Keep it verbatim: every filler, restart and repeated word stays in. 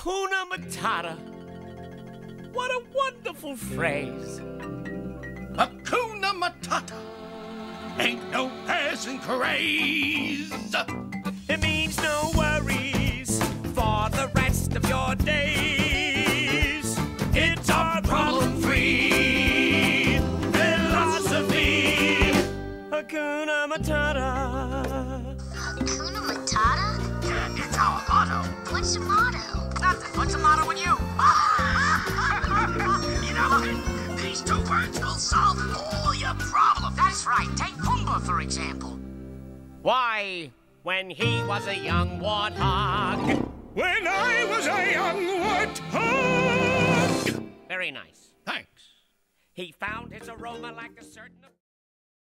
Hakuna Matata. What a wonderful phrase. Hakuna Matata. Ain't no passing craze. It means no worries for the rest of your days. It's our problem-free philosophy. Hakuna Matata. Hakuna Matata? Yeah, it's our motto. What's the motto? Nothing. What's the matter with you? You know, these two words will solve all your problems. That's right. Take Pumbaa, for example. Why, when he was a young warthog. When I was a young warthog. Very nice. Thanks. He found his aroma like a certain...